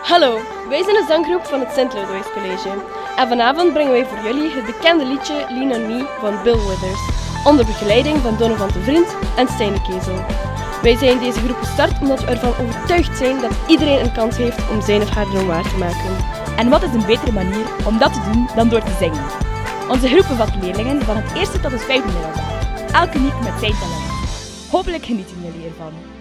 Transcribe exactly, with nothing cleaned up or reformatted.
Hallo, wij zijn de zanggroep van het Sint Lodewijks College. En vanavond brengen wij voor jullie het bekende liedje Lean on Me van Bill Withers, onder begeleiding van Donovan de Vriend en Stijn Kezel. Wij zijn deze groep gestart omdat we ervan overtuigd zijn dat iedereen een kans heeft om zijn of haar droom waar te maken. En wat is een betere manier om dat te doen dan door te zingen? Onze groep bevat leerlingen van het eerste tot het vijfde middelbaar, elke uniek met zijn talent. Hopelijk genieten jullie ervan.